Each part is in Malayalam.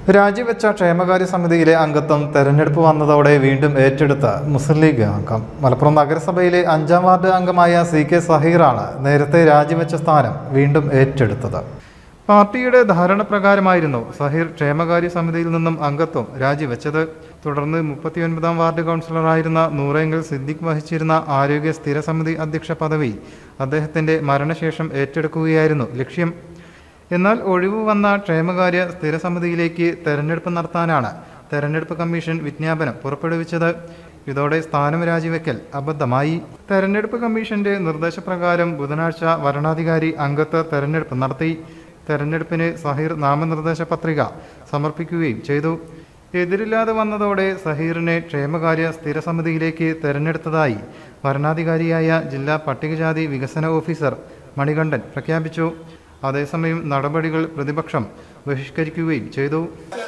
രാജിവെച്ച ക്ഷേമകാര്യ സമിതിയിലെ അംഗത്വം തെരഞ്ഞെടുപ്പ് വന്നതോടെ വീണ്ടും ഏറ്റെടുത്ത മുസ്ലിം ലീഗ് അംഗം. മലപ്പുറം നഗരസഭയിലെ 5ാം വാർഡ് അംഗമായ CK സഹീറാണ് നേരത്തെ രാജിവെച്ച സ്ഥാനം വീണ്ടും ഏറ്റെടുത്തത്. പാർട്ടിയുടെ ധാരണപ്രകാരമായിരുന്നു സഹീർ ക്ഷേമകാര്യ സമിതിയിൽ നിന്നും അംഗത്വം രാജിവെച്ചത്. തുടർന്ന് 39ാം വാർഡ് കൗൺസിലറായിരുന്ന നൂറേങ്കൽ സിദ്ദിഖ് വഹിച്ചിരുന്ന ആരോഗ്യ സ്ഥിര സമിതി അധ്യക്ഷ പദവി അദ്ദേഹത്തിന്റെ മരണശേഷം ഏറ്റെടുക്കുകയായിരുന്നു ലക്ഷ്യം. എന്നാൽ ഒഴിവ് വന്ന ക്ഷേമകാര്യ സ്ഥിരസമിതിയിലേക്ക് തെരഞ്ഞെടുപ്പ് നടത്താനാണ് തെരഞ്ഞെടുപ്പ് കമ്മീഷൻ വിജ്ഞാപനം പുറപ്പെടുവിച്ചത്. ഇതോടെ സ്ഥാനം രാജിവെക്കൽ അബദ്ധമായി. തെരഞ്ഞെടുപ്പ് കമ്മീഷന്റെ നിർദ്ദേശപ്രകാരം ബുധനാഴ്ച വരണാധികാരി അംഗത്വ തെരഞ്ഞെടുപ്പ് നടത്തി. തെരഞ്ഞെടുപ്പിന് സഹീർ നാമനിർദ്ദേശ പത്രിക സമർപ്പിക്കുകയും ചെയ്തു. എതിരില്ലാതെ വന്നതോടെ സഹീറിനെ ക്ഷേമകാര്യ സ്ഥിരസമിതിയിലേക്ക് തെരഞ്ഞെടുത്തതായി വരണാധികാരിയായ ജില്ലാ പട്ടികജാതി വികസന ഓഫീസർ മണികണ്ഠൻ പ്രഖ്യാപിച്ചു. അതേസമയം നടപടികൾ പ്രതിപക്ഷം ബഹിഷ്കരിക്കുകയും ചെയ്തു.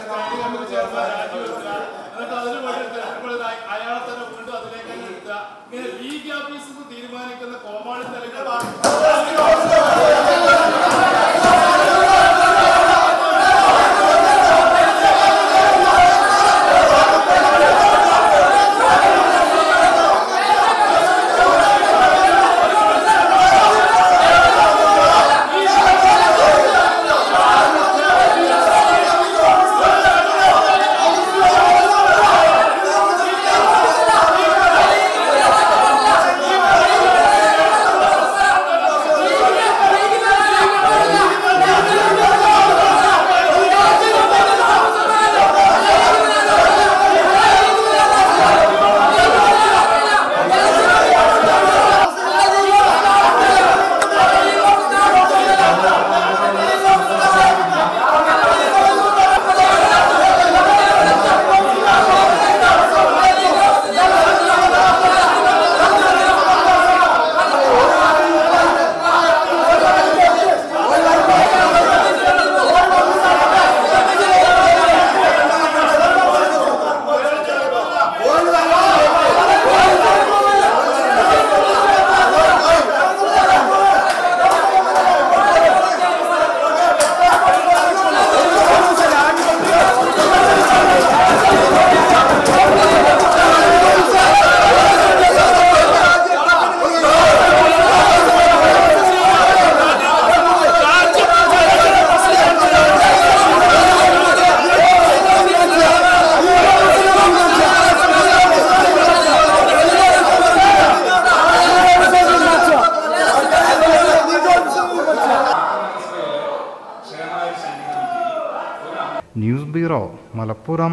News bureau, Malappuram.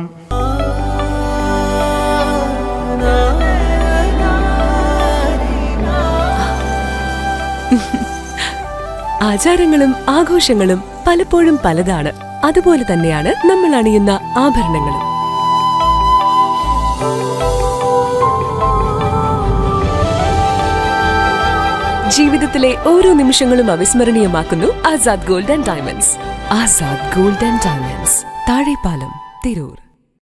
ആചാരങ്ങളും ആഘോഷങ്ങളും പലപ്പോഴും പലതാണ്. അതുപോലെ തന്നെയാണ് നമ്മൾ അണിയുന്ന ആഭരണങ്ങളും. ജീവിതത്തിലെ ഓരോ നിമിഷങ്ങളും അവിസ്മരണീയമാക്കുന്നു Azad gold and diamonds. Azad gold and diamonds, Thazhepalam, Tirur.